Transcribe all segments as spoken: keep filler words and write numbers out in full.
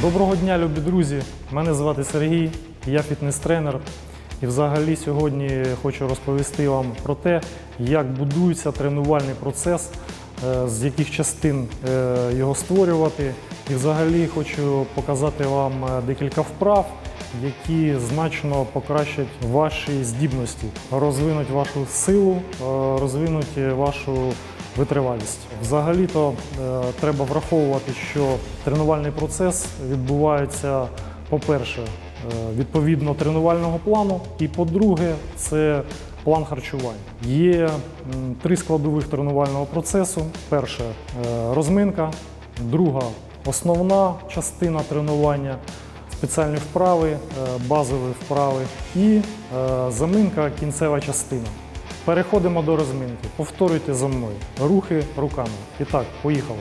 Доброго дня, любі друзі! Мене звати Сергій, я фітнес-тренер. І взагалі сьогодні хочу розповісти вам про те, як будується тренувальний процес, з яких частин його створювати. І взагалі хочу показати вам декілька вправ, які значно покращать ваші здібності, розвинуть вашу силу, розвинуть вашу витривалість. Взагалі-то треба враховувати, що тренувальний процес відбувається, по-перше, відповідно тренувального плану, і по-друге, це план харчування. Є три складових тренувального процесу. Перша – розминка, друга – основна частина тренування, спеціальні вправи, базові вправи і заминка – кінцева частина. Переходимо до розминки. Повторюйте за мною. Рухи руками. І так, поїхали.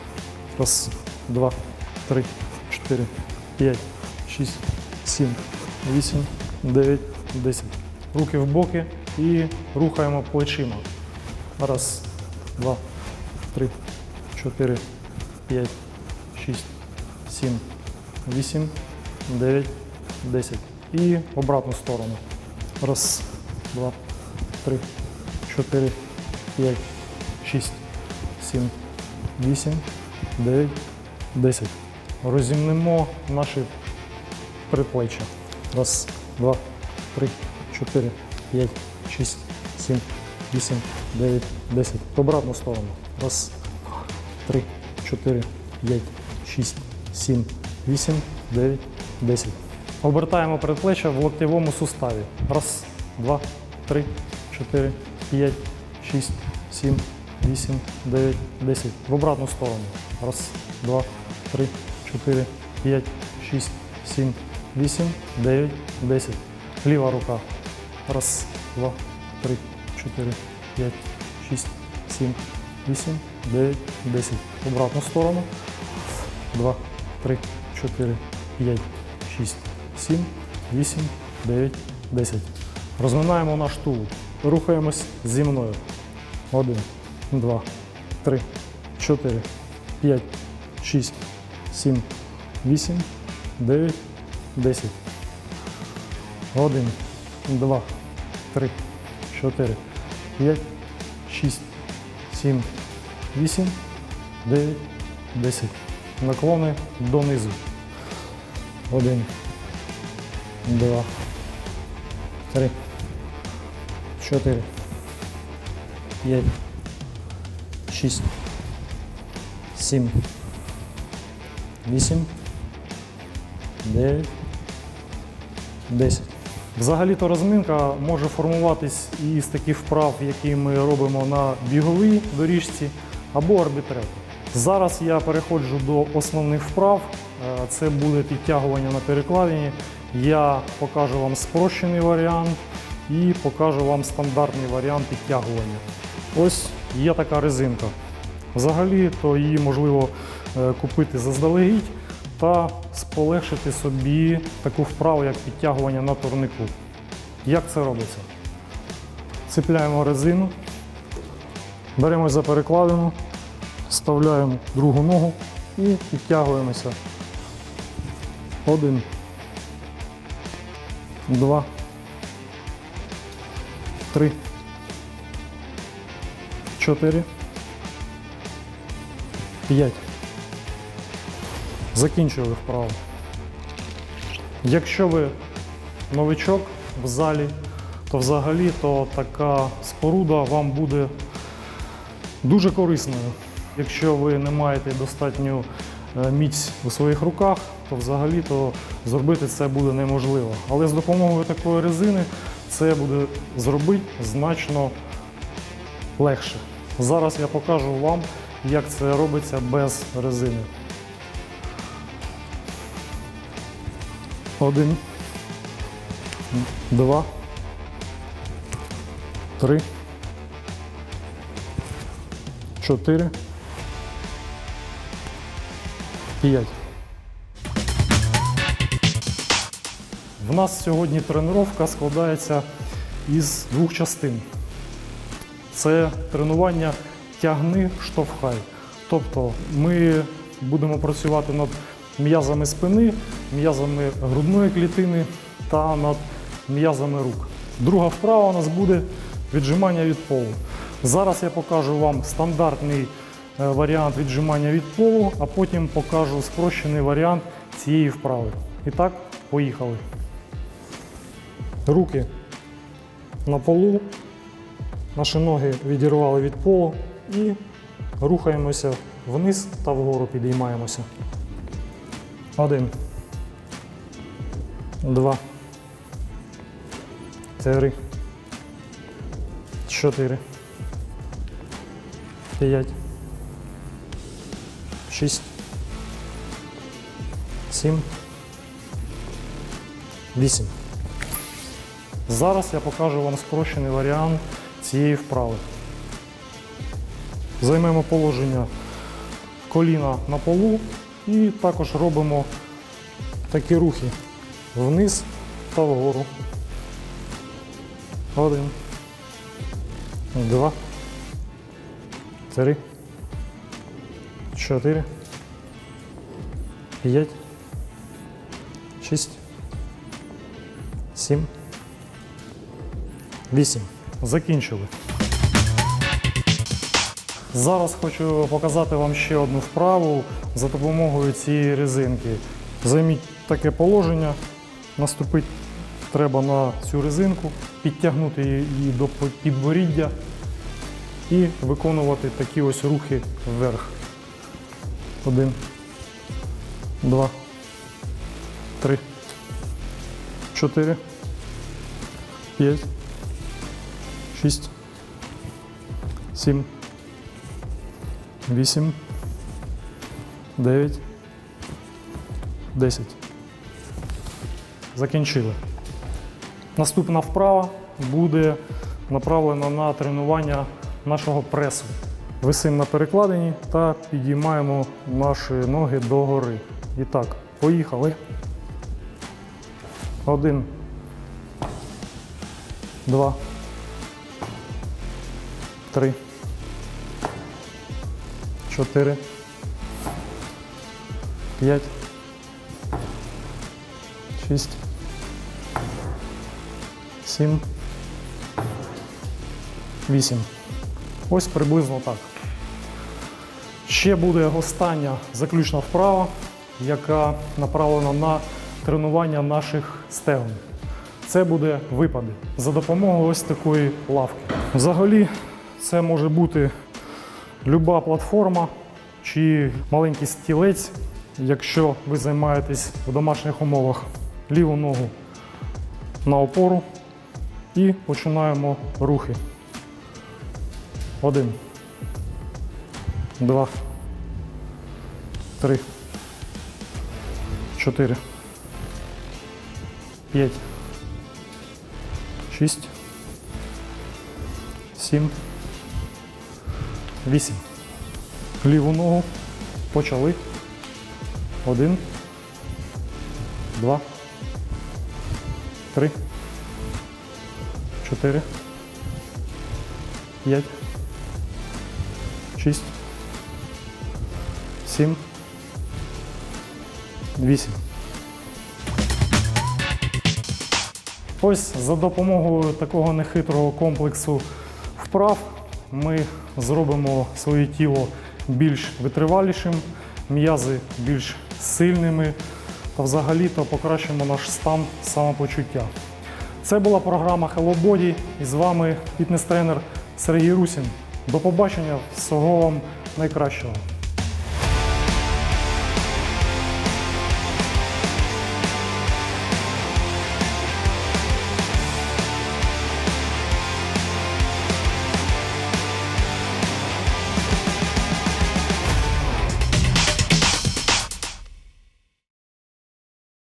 Раз, два, три, чотири, п'ять, шість, сім, вісім, дев'ять, десять. Руки в боки і рухаємо плечима. Раз, два, три, чотири, п'ять, шість, сім, вісім, дев'ять, десять. І в обратну сторону. Раз, два, три, чотири, п'ять, шість, сім, вісім, дев'ять, десять. Розімнемо наші предплеччя. Раз, два, три, чотири, п'ять, шість, сім, вісім, дев'ять, десять. В обратну сторону. Раз, три, чотири, п'ять, шість, сім, вісім, дев'ять, десять. Обертаємо предплеччя в локтєвому суставі. Раз, два, три, чотири, п'ять, шість, сім, вісім, дев'ять, десять. В обратну сторону. Раз, два, три, чотири, п'ять, шість, сім, вісім, дев'ять, десять. Ліва рука. Раз, два, три, чотири, п'ять, шість, сім, вісім, дев'ять, десять. В обратну сторону. Два, три, чотири, п'ять, шість, сім, вісім, дев'ять, десять. Розминаємо наш тулуб. Рухаємось зі мною. Один, два, три, чотири, п'ять, шість, сім, вісім, дев'ять, десять. Один, два, три, чотири, п'ять, шість, сім, вісім, дев'ять, десять. Наклони донизу. Один, два, три, чотири, п'ять, шість, сім, вісім, дев'ять, десять. Взагалі-то розминка може формуватись із таких вправ, які ми робимо на біговій доріжці або арбітреку. Зараз я переходжу до основних вправ. Це буде підтягування на перекладині. Я покажу вам спрощений варіант і покажу вам стандартний варіант підтягування. Ось є така резинка. Взагалі-то її можливо купити заздалегідь та полегшити собі таку вправу, як підтягування на турнику. Як це робиться? Цепляємо резину, беремо за перекладину, вставляємо другу ногу і підтягуємося. Один, два, три, чотири, п'ять. Закінчили вправу. Якщо ви новичок в залі, то взагалі то така споруда вам буде дуже корисною. Якщо ви не маєте достатню міць у своїх руках, то взагалі то зробити це буде неможливо. Але з допомогою такої резини це буде зробити значно легше. Зараз я покажу вам, як це робиться без резини. Один, два, три, чотири, п'ять. В нас сьогодні тренування складається із двох частин. Це тренування тягни, штовхай. Тобто ми будемо працювати над м'язами спини, м'язами грудної клітини та над м'язами рук. Друга вправа у нас буде віджимання від полу. Зараз я покажу вам стандартний варіант віджимання від полу, а потім покажу спрощений варіант цієї вправи. І так, поїхали. Руки на полу, наші ноги відірвали від полу і рухаємося вниз та вгору підіймаємося. Один, два, три, чотири, п'ять, шість, сім, вісім. Зараз я покажу вам спрощений варіант цієї вправи. Займемо положення коліна на полу і також робимо такі рухи вниз та вгору. Один, два, три, чотири, п'ять, шість, сім, вісім. Закінчили. Зараз хочу показати вам ще одну вправу за допомогою цієї резинки. Займіть таке положення, наступити треба на цю резинку, підтягнути її до підборіддя і виконувати такі ось рухи вверх. Один, два, три, чотири, п'ять, шість, сім, вісім, дев'ять, десять. Закінчили. Наступна вправа буде направлена на тренування нашого пресу. Висимо на перекладині та підіймаємо наші ноги догори. І так, поїхали. Один, два, три, чотири, п'ять, шість, сім, вісім. Ось приблизно так. Ще буде остання заключна вправа, яка направлена на тренування наших стегон. Це буде випади за допомогою ось такої лавки. Взагалі, це може бути люба платформа чи маленький стілець, якщо ви займаєтесь в домашніх умовах. Ліву ногу на опору і починаємо рухи. Один, два, три, чотири, п'ять, шість, сім, вісім. Ліву ногу почали. Один, два, три, чотири, п'ять, шість, сім, вісім. Ось за допомогою такого нехитрого комплексу вправ ми зробимо своє тіло більш витривалішим, м'язи більш сильними та взагалі-то покращимо наш стан самопочуття. Це була програма Hello Body і з вами фітнес-тренер Сергій Русін. До побачення, всього вам найкращого.